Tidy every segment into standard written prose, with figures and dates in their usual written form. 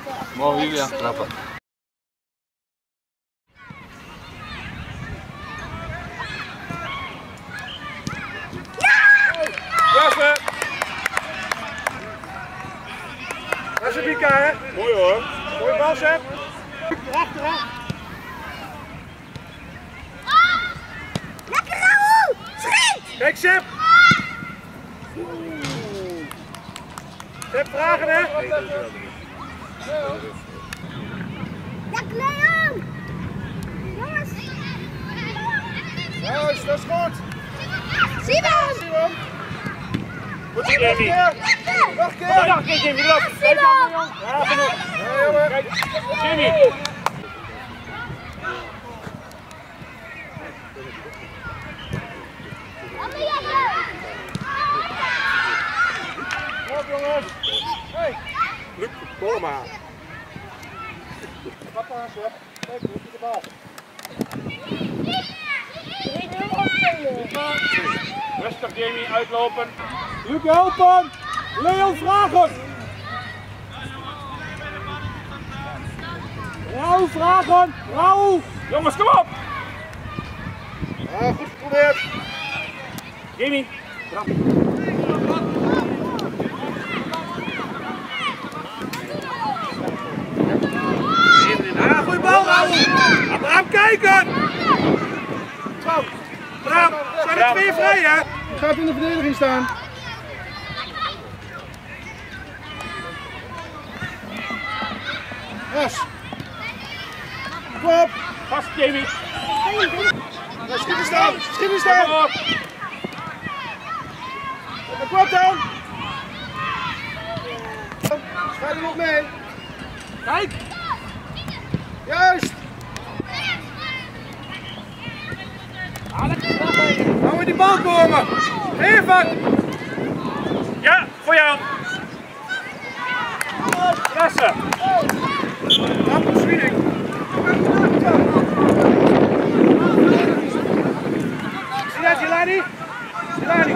Mogen jullie aftrappen. Klasse! Dat is een Pika, hè? Mooi hoor. Mooi bal, Sepp. Erachter. Lekker Raoul! Schiet! Kijk, Sepp! Sepp, vragen, hè? Lekker Leon! Jongens! Juist, dat is goed! Simon! Goed, Jamie! Nog een keer! Nog een keer, Jamie, erop! Kijk dan, Leon! Ja, genoeg! Ja, jongen! Kijk, Jamie! Kom op, jongens! Hey! Luc, kom maar! Pak aan, Sepp! Kijk, hoe is de bal? Rustig, Jamie, uitlopen. Luc, helpen! Leon, vragen! Raoul, vragen! Raoul! Jongens, kom op! Ja, goed geprobeerd. Jamie, trap. Ja, goeie bal, Raoul! Abraham, kijken! Bram, zijn er twee vrij, hè? Je gaat in de verdediging staan. Yes. Kom op. Vast, Jamie. Ja, schiet eens staan. Schiet eens staan. Kom op dan. Ga er nog mee. Kijk. Juist. Nou met die bal komen! Even! Ja, voor jou! Klasse! Ramp swinging! Zie je dat, Jelani? Jelani!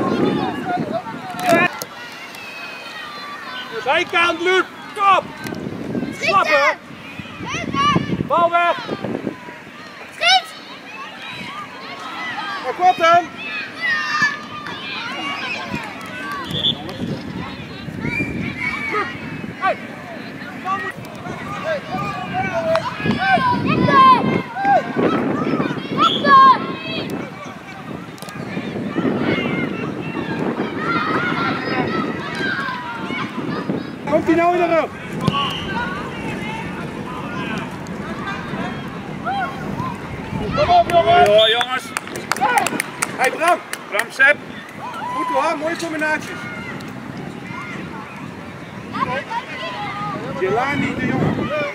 Zijkant, Luc! Kom! Slappen! Bal weg! Schiet! Maar kom op dan! Hey! Komt hij nou in de rug? Kom op, jongens! Hoi, jongens! Hey Bram! Bram, Sepp! Goed hoor, mooie combinaties! Jelani de jongen!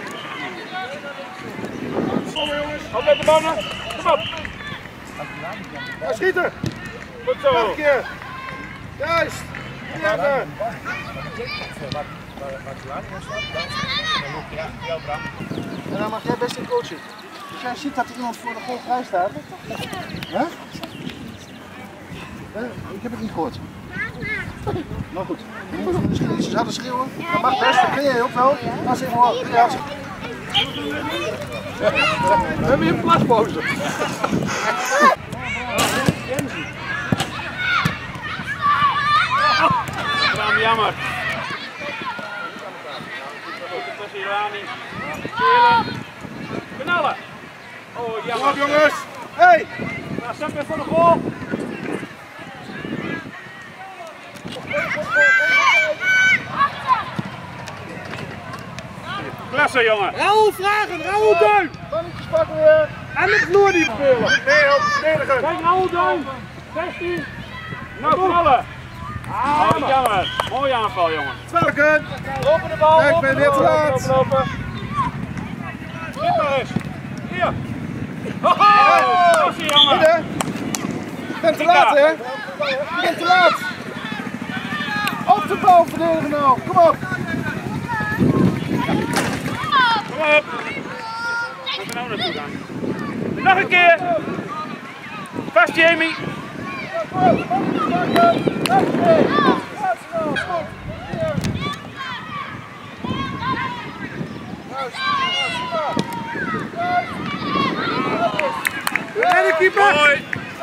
Kom maar jongens! Hou met de mannen! Kom op! Ja, schieten! Goed zo! Nog een keer! Juist! Even! En dan mag jij best in coachen. Als jij ziet dat er iemand voor de goal vrij staat. Hè? Ik heb het niet gehoord. Maar goed. Misschien iets harder schreeuwen. Dat mag best, dat kun jij ook wel. Als even hoor. We hebben hier een plaspauze. Jammer. Dat is Jelani. Knallen. Oh, jammer. Kom op jongens. Hey. Nou, Sepp weer voor de goal. Klasse jongen. Raoul vragen, Raoul Duin. Bannetjes pakken weer. En de vloer die spelen. Nee, help verdedigen. Kijk Raoul Duin. 16. Nou knallen. Oh, jammer. Mooie aanval jongen. Zwarken. Lopen de bal. Kijk, ik ben weer te laat. Lopen. Zit maar eens. Hier. Oh, zie je jongen. Je bent te laat hè. Je bent te laat. Op de bal verdedigen nou. Kom op. Kom op. Waar gaan we nou naartoe dan? Nog een keer. Vast Jamie. En de keeper! Mooi!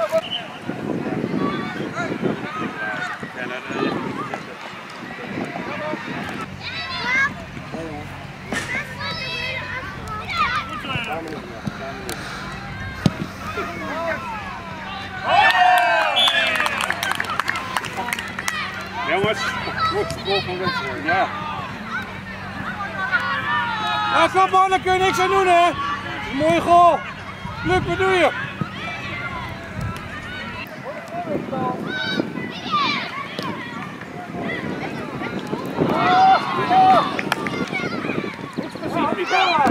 Jongens, goed goal van wedstrijd, ja. Ja, kom man, daar kun je niks aan doen hè. Dat is een mooie goal. Luc, wat doe je? Goed precies, Mika.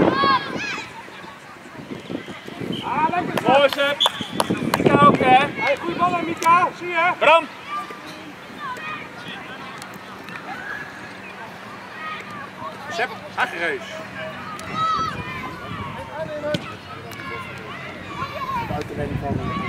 Mooi Seb. Mika ook hè. Hey, goeie bal aan Mika, zie je? Bram. Seb, aangereis. Buiten van